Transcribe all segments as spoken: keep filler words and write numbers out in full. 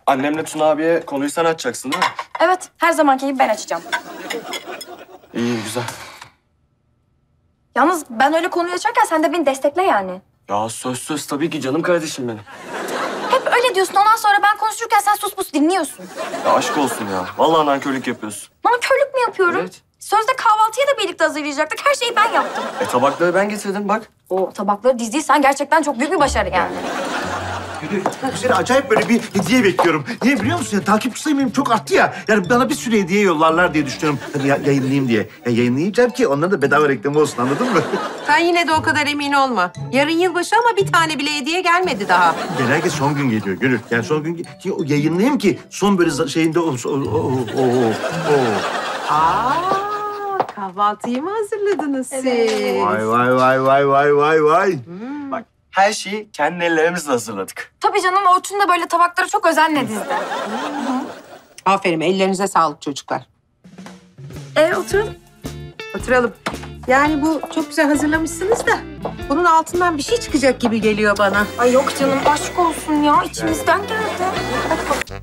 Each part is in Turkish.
Annemle Tuna abiye konuyu sen açacaksın değil mi? Evet, her zamanki gibi ben açacağım. İyi, güzel. Yalnız ben öyle konuyu açarken sen de beni destekle yani. Ya söz söz tabii ki canım kardeşim benim. Hep öyle diyorsun, ondan sonra ben konuşurken sen sus pus dinliyorsun. Ya aşk olsun ya. Vallahi nankörlük yapıyorsun. Nankörlük mü yapıyorum? Evet. Sözde kahvaltıyı da birlikte hazırlayacaktık. Her şeyi ben yaptım. E tabakları ben getirdim bak. O tabakları dizdiysen gerçekten çok büyük bir başarı yani. Seni acayip böyle bir hediye bekliyorum. Niye biliyor musun? Ya, takipçi sayım çok arttı ya. Yani bana bir sürü hediye yollarlar diye düşünüyorum. Tabii ya, yayınlayayım diye. Ya, yayınlayacağım ki onların da bedava reklamı olsun, anladın mı? Sen yine de o kadar emin olma. Yarın yılbaşı ama bir tane bile hediye gelmedi daha. Genellikle son gün geliyor Gönül. Yani son gün ki o yayınlayayım ki son böyle şeyinde olsun. O, o, o, o, o. Aa, kahvaltıyı mı hazırladınız siz? Vay vay vay vay vay vay vay. Hmm. Bak her şeyi kendi ellerimizle hazırladık. Tabii canım, Orçun da böyle tabakları çok özenle dizdi. Aferin, ellerinize sağlık çocuklar. Ee, oturun. Oturalım. Yani bu çok güzel hazırlamışsınız da bunun altından bir şey çıkacak gibi geliyor bana. Ay yok canım, aşk olsun ya. İçimizden geldi. Hadi bak.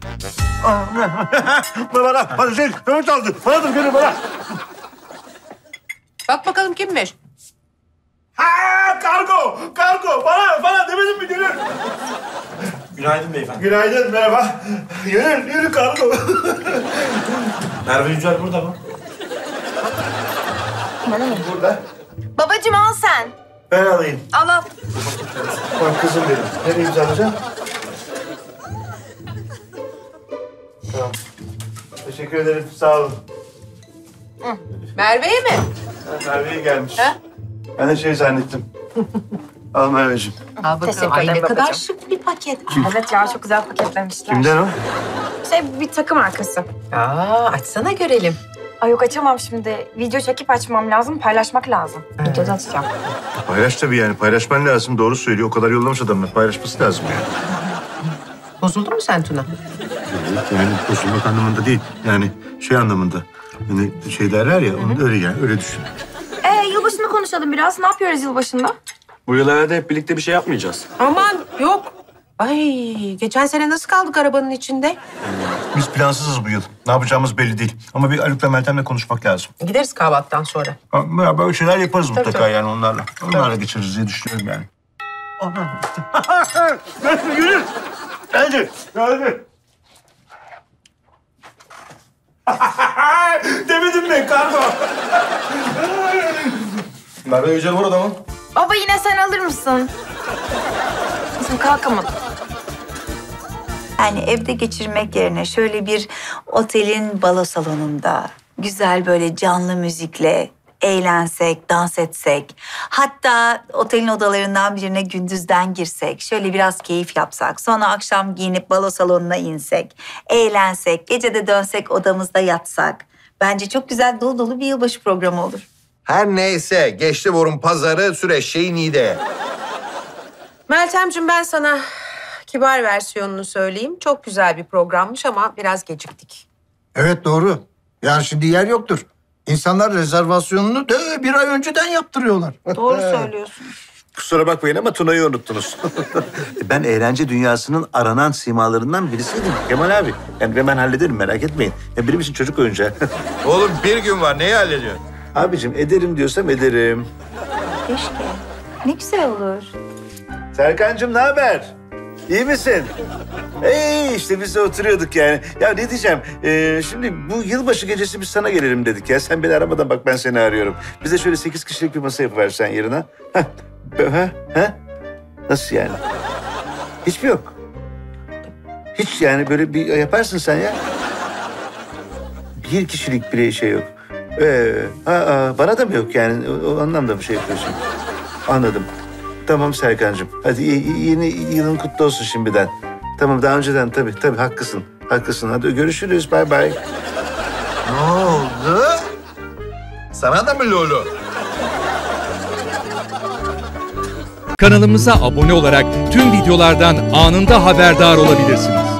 Bana bana. Hadi sen. Mehmet aldı. Bana dur Gönül bana. Bak bakalım kimmiş? Ha, kargo. Kargo. Bana, bana demedin mi Gönül? Günaydın beyefendi. Günaydın, merhaba. Gönül, yürü kargo. Merve Yücel burada mı? Burada. Babacığım al sen. Ben alayım. Al al. Bak kızım benim. Nereye imzalayacağım? Tamam. Teşekkür ederim, sağ olun. Merve'ye mi? Merve'ye gelmiş. Ha? Ben de şey zannettim. Al Merveciğim. Al bakalım. Teşekkür Ay ne ederim kadar babacığım. şık bir paket. Evet ya, çok güzel paketlemişler. Kimden o? Şey, bir takım arkası. Aa, açsana görelim. Ay yok, açamam şimdi. Video çekip açmam lazım, paylaşmak lazım. Videoda açacağım. Paylaş tabii yani. Paylaşman lazım. Doğru söylüyor. O kadar yollamış adamlar. Paylaşması lazım yani. Bozuldun mu sen Tuna? Yani bozulmak anlamında değil. Yani şey anlamında. Hani şey derler ya, onu da öyle yani. Öyle düşün. Ee, yılbaşını konuşalım biraz. Ne yapıyoruz yılbaşında? Bu yıl herhalde hep birlikte bir şey yapmayacağız. Aman yok. Ay geçen sene nasıl kaldık arabanın içinde? Biz plansızız bu yıl. Ne yapacağımız belli değil. Ama bir Haluk'la Meltem'le konuşmak lazım. Gideriz kahvaltıdan sonra. Ya böyle şeyler yaparız Tabii, mutlaka tabii. yani onlarla. Onlarla geçiririz diye düşünüyorum yani. Yürü! Geldi, geldi. Demedim mi kargo? Merve Yücel burada mı? Baba yine sen alır mısın? Kızım kalkamadım. Yani evde geçirmek yerine şöyle bir otelin balo salonunda güzel böyle canlı müzikle eğlensek, dans etsek, hatta otelin odalarından birine gündüzden girsek, şöyle biraz keyif yapsak, sonra akşam giyinip balo salonuna insek, eğlensek, gece de dönsek odamızda yatsak. Bence çok güzel dolu dolu bir yılbaşı programı olur. Her neyse, geçti borun pazarı, süreç şeyin iyi de. Meltemciğim ben sana kibar versiyonunu söyleyeyim. Çok güzel bir programmış ama biraz geciktik. Evet doğru. Yani şimdi yer yoktur. İnsanlar rezervasyonunu da bir ay önceden yaptırıyorlar. Doğru söylüyorsun. Kusura bakmayın ama Tuna'yı unuttunuz. Ben eğlence dünyasının aranan simalarından birisiydim Kemal abi. Yani hemen hallederim, merak etmeyin. Ya benim için çocuk oyuncağı. Oğlum bir gün var, neyi hallediyorsun? Abicim ederim diyorsam ederim. Keşke. Ne güzel olur. Serkancığım ne haber? İyi misin? Ee işte biz de oturuyorduk yani. Ya ne diyeceğim? Ee, şimdi bu yılbaşı gecesi biz sana gelelim dedik ya. Sen beni aramadan bak ben seni arıyorum. Bize şöyle sekiz kişilik bir masa yapıversen yerine. Heh. Ha? Ha? Nasıl yani? Hiç mi yok? Hiç yani böyle bir yaparsın sen ya. Bir kişilik bile şey yok. Ee, ha, ha, bana da mı yok yani? O, o anlamda bir şey yapıyorsun. Anladım. Tamam Serkancığım. Hadi yeni yılın kutlu olsun şimdiden. Tamam daha önceden tabii tabii haklısın. Haklısın. Hadi görüşürüz. Bay bay. Ne oldu? Sana da mı Lolo? Kanalımıza abone olarak tüm videolardan anında haberdar olabilirsiniz.